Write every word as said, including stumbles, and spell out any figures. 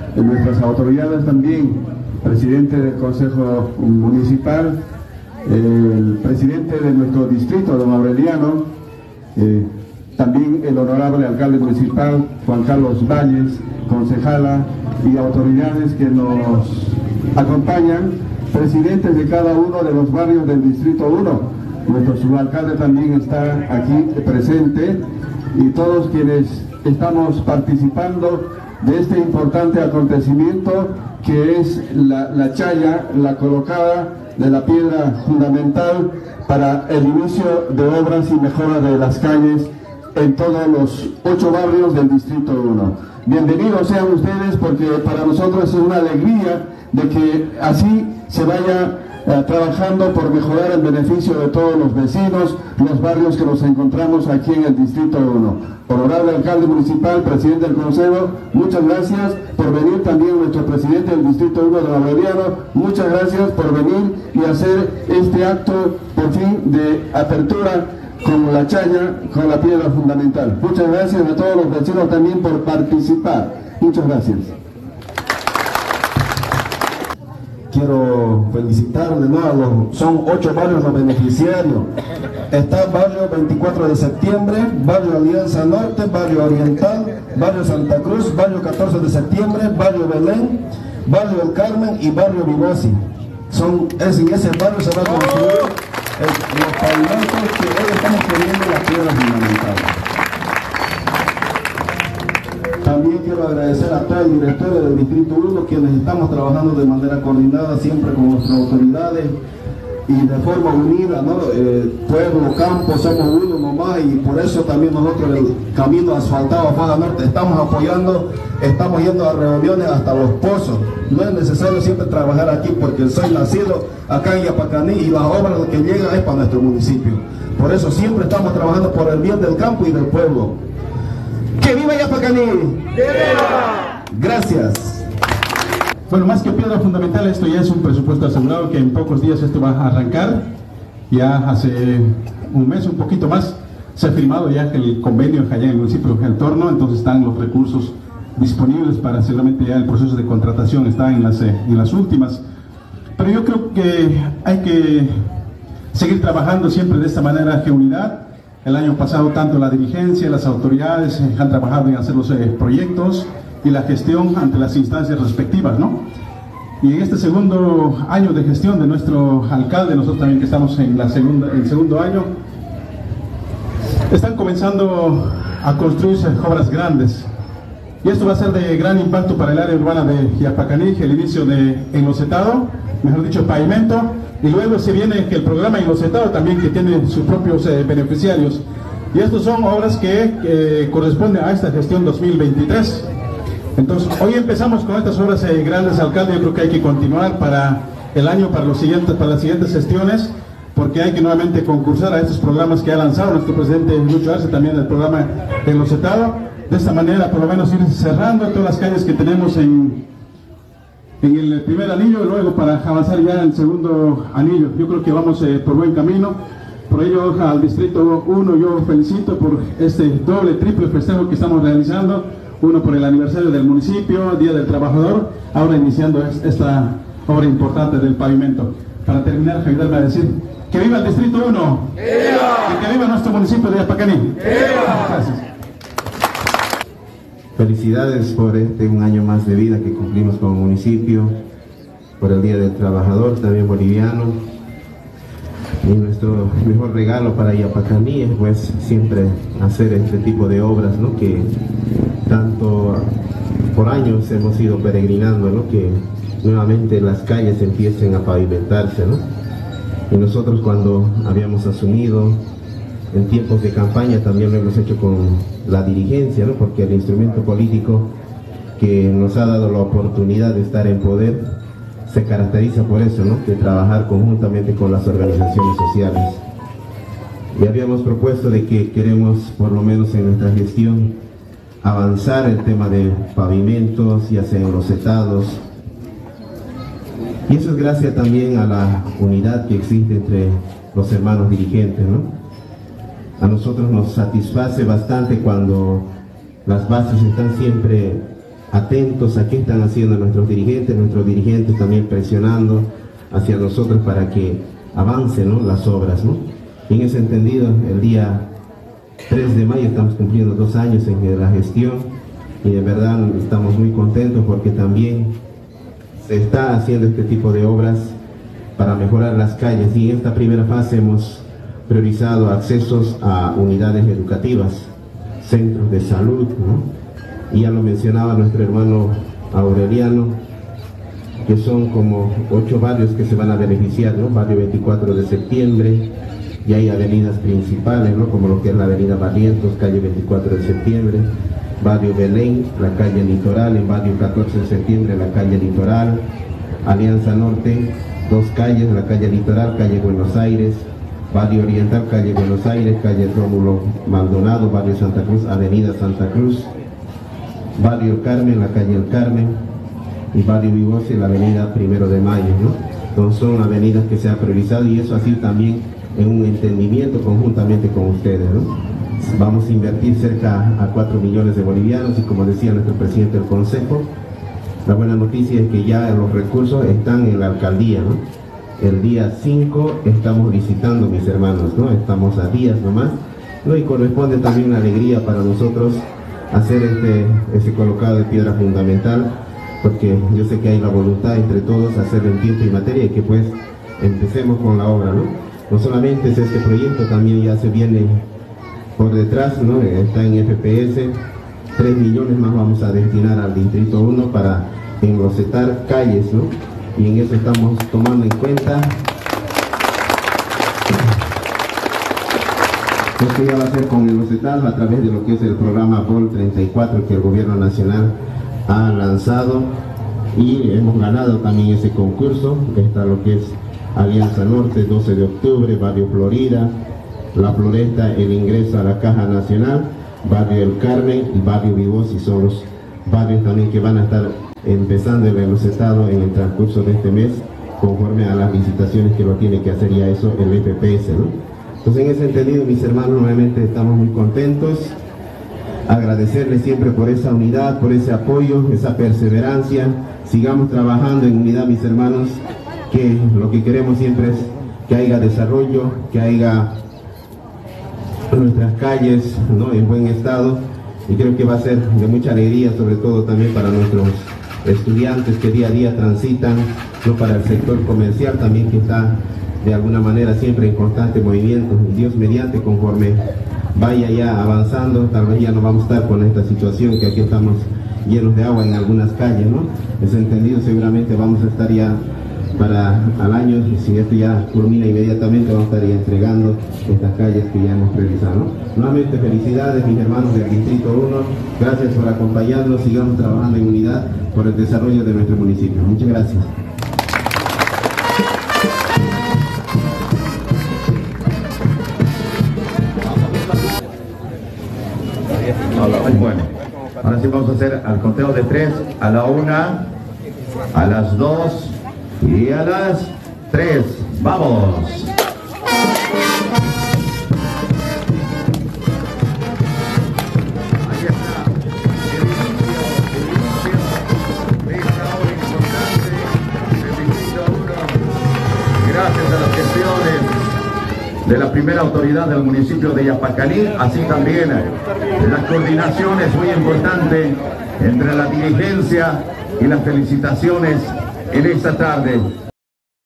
nuestras autoridades también, presidente del Consejo Municipal, el presidente de nuestro distrito, don Aureliano, eh, también el honorable alcalde municipal, Juan Carlos Valles, concejala y autoridades que nos acompañan, presidentes de cada uno de los barrios del distrito uno. Nuestro subalcalde también está aquí presente y todos quienes estamos participando de este importante acontecimiento que es la, la chaya, la colocada de la piedra fundamental para el inicio de obras y mejora de las calles en todos los ocho barrios del distrito uno. Bienvenidos sean ustedes, porque para nosotros es una alegría de que así se vaya eh, trabajando por mejorar el beneficio de todos los vecinos, los barrios que nos encontramos aquí en el distrito uno. Honorable alcalde municipal, presidente del consejo, muchas gracias por venir. También nuestro presidente del distrito uno, don Aureliano, muchas gracias por venir y hacer este acto por fin de apertura con la chaya, con la piedra fundamental. Muchas gracias a todos los vecinos también por participar. Muchas gracias. Quiero felicitar de nuevo a los, son ocho barrios los beneficiarios. Está barrio veinticuatro de septiembre, barrio Alianza Norte, barrio Oriental, barrio Santa Cruz, barrio catorce de septiembre, barrio Belén, barrio El Carmen y barrio Vigosi. Son, es, en ese barrio se va a construir el, los pavimentos que hoy estamos poniendo la piedra fundamental. También quiero agradecer a todo el directorio del distrito uno, quienes estamos trabajando de manera coordinada siempre con nuestras autoridades y de forma unida, ¿no? Eh, pueblo, campo, somos uno nomás, y por eso también nosotros el camino asfaltado a Faja Norte estamos apoyando, estamos yendo a reuniones hasta Los Pozos. No es necesario siempre trabajar aquí, porque soy nacido acá en Yapacaní y las obras que llegan es para nuestro municipio. Por eso siempre estamos trabajando por el bien del campo y del pueblo. ¡Que viva Yapacaní! ¡Viva! Gracias. Bueno, más que piedra fundamental, esto ya es un presupuesto asegurado, que en pocos días esto va a arrancar. Ya hace un mes, un poquito más, se ha firmado ya el convenio allá en el municipio de El Torno, entonces están los recursos disponibles para seguramente ya el proceso de contratación está en las, en las últimas. Pero yo creo que hay que seguir trabajando siempre de esta manera, que unidad. El año pasado tanto la dirigencia, las autoridades han trabajado en hacer los eh, proyectos y la gestión ante las instancias respectivas, ¿no? Y en este segundo año de gestión de nuestro alcalde, nosotros también que estamos en la segunda, el segundo año, están comenzando a construirse obras grandes. Y esto va a ser de gran impacto para el área urbana de Yapacaní, el inicio de enlosatado, mejor dicho, pavimento, y luego se viene que el programa enlosatado también, que tiene sus propios eh, beneficiarios. Y estas son obras que eh, corresponden a esta gestión dos mil veintitrés. Entonces, hoy empezamos con estas obras eh, grandes, alcalde. Yo creo que hay que continuar para el año, para los siguientes, para las siguientes gestiones, porque hay que nuevamente concursar a estos programas que ha lanzado nuestro presidente Lucho Arce, también el programa enlosatado. De esta manera, por lo menos, ir cerrando todas las calles que tenemos en, en el primer anillo, y luego para avanzar ya en el segundo anillo. Yo creo que vamos eh, por buen camino. Por ello, al distrito uno yo felicito por este doble, triple festejo que estamos realizando. Uno por el aniversario del municipio, Día del Trabajador, ahora iniciando esta obra importante del pavimento. Para terminar, ayudarme a decir, ¡que viva el distrito uno! ¡Viva! ¡Y que viva nuestro municipio de Yapacaní! ¡Viva! Gracias. Felicidades por este un año más de vida que cumplimos como municipio, por el Día del Trabajador también boliviano. Y nuestro mejor regalo para Yapacaní es pues siempre hacer este tipo de obras, ¿no? Que tanto por años hemos ido peregrinando, ¿no? Que nuevamente las calles empiecen a pavimentarse, ¿no? Y nosotros, cuando habíamos asumido en tiempos de campaña, también lo hemos hecho con la dirigencia, ¿no? Porque el instrumento político que nos ha dado la oportunidad de estar en poder se caracteriza por eso, ¿no? De trabajar conjuntamente con las organizaciones sociales. Y habíamos propuesto de que queremos, por lo menos en nuestra gestión, avanzar el tema de pavimentos, ya sean enlosetados. Y eso es gracias también a la unidad que existe entre los hermanos dirigentes, ¿no? A nosotros nos satisface bastante cuando las bases están siempre atentos a qué están haciendo nuestros dirigentes, nuestros dirigentes también presionando hacia nosotros para que avancen, ¿no?, las obras, ¿no? Y en ese entendido, el día tres de mayo estamos cumpliendo dos años en la gestión y de verdad estamos muy contentos porque también se está haciendo este tipo de obras para mejorar las calles, y en esta primera fase hemos priorizado accesos a unidades educativas, centros de salud, ¿no? Y ya lo mencionaba nuestro hermano Aureliano, que son como ocho barrios que se van a beneficiar, ¿no? Barrio veinticuatro de septiembre, y hay avenidas principales, ¿no?, como lo que es la avenida Barrientos, calle veinticuatro de septiembre, barrio Belén, la calle Litoral, en barrio catorce de septiembre, la calle Litoral, Alianza Norte, dos calles, la calle Litoral, calle Buenos Aires, barrio Oriental, calle Buenos Aires, calle Rómulo Maldonado, barrio Santa Cruz, avenida Santa Cruz, barrio El Carmen, la calle El Carmen, y barrio Vigosi, la avenida Primero de Mayo, ¿no? Entonces son avenidas que se han priorizado, y eso así también en un entendimiento conjuntamente con ustedes, ¿no? Vamos a invertir cerca a cuatro millones de bolivianos, y como decía nuestro presidente del Consejo, la buena noticia es que ya los recursos están en la alcaldía, ¿no? El día cinco estamos licitando, mis hermanos, ¿no? Estamos a días nomás, ¿no? Y corresponde también una alegría para nosotros hacer este, este colocado de piedra fundamental, porque yo sé que hay la voluntad entre todos hacerlo en tiempo y materia, y que pues empecemos con la obra, ¿no? No solamente es este proyecto, también ya se viene por detrás, ¿no? Está en F P S, tres millones más vamos a destinar al Distrito uno para enlosetar calles, ¿no? Y en eso estamos tomando en cuenta. Esto ya va a ser con enlosetados a través de lo que es el programa B O L treinta y cuatro que el Gobierno Nacional ha lanzado, y hemos ganado también ese concurso. Está lo que es Alianza Norte, doce de octubre, barrio Florida, La Floresta, el ingreso a la Caja Nacional, barrio El Carmen y barrio Vigosi, son los barrios también que van a estar empezando el enlosestado en el transcurso de este mes, conforme a las licitaciones que lo tiene que hacer ya eso el F P S, ¿no? Entonces, en ese entendido, mis hermanos, nuevamente estamos muy contentos, agradecerles siempre por esa unidad, por ese apoyo, esa perseverancia. Sigamos trabajando en unidad, mis hermanos, que lo que queremos siempre es que haya desarrollo, que haya nuestras calles, ¿no?, en buen estado, y creo que va a ser de mucha alegría, sobre todo también para nuestros estudiantes que día a día transitan, no, para el sector comercial también, que está de alguna manera siempre en constante movimiento, y Dios mediante, conforme vaya ya avanzando, tal vez ya no vamos a estar con esta situación que aquí estamos llenos de agua en algunas calles, ¿no? Es entendido, seguramente vamos a estar ya para al año, si esto ya culmina inmediatamente, vamos a estar ya entregando estas calles que ya hemos priorizado, ¿no? Nuevamente felicidades, mis hermanos del Distrito uno, gracias por acompañarnos, sigamos trabajando en unidad por el desarrollo de nuestro municipio. Muchas gracias. Bueno, ahora sí vamos a hacer al conteo de tres, a la una, a las dos y a las tres. ¡Vamos! Ahí está. El inicio, el inicio de esta obra importante del Distrito uno. Gracias a las gestiones de la primera autoridad del municipio de Yapacaní, así también la coordinación es muy importante entre la dirigencia, y las felicitaciones en esta tarde.